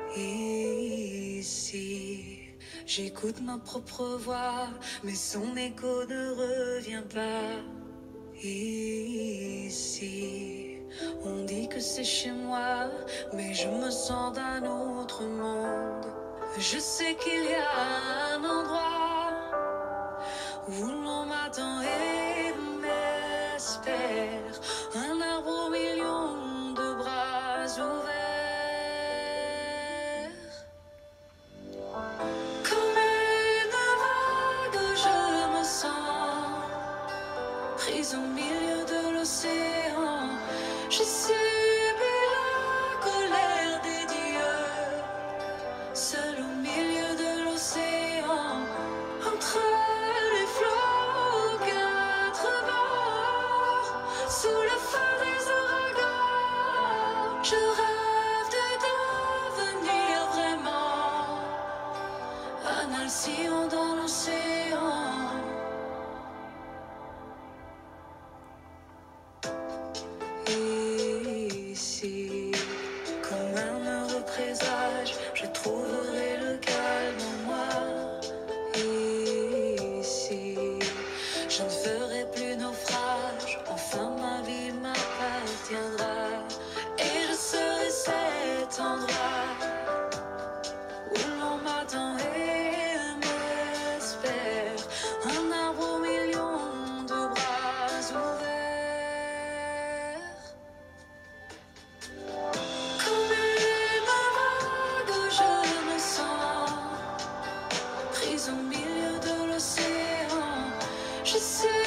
Ici, j'écoute ma propre voix, mais son écho ne revient pas. Ici, on dit que c'est chez moi, mais je me sens d'un autre monde. Je sais qu'il y a un endroit où l'on m'attend et m'espère, un arbre aux millions de bras ouverts. Comme une vague, je me sens prise au milieu de l'océan. J'ai subi la colère des dieux, seul au milieu de l'océan, entre les flots aux quatre bords, sous le feu des ouragans. Je rêve de devenir vraiment un alcyon dans l'océan. Ici, comme un heureux présage, je trouverai le calme en moi. Ici, je ne ferai plus naufrage, enfin ma vie m'appartiendra. Et je serai cet endroit où l'on m'attend et m'espère, un arbre aux millions de bras ouverts. Comme une vague, je me sens prise au milieu de l'océan. Je sais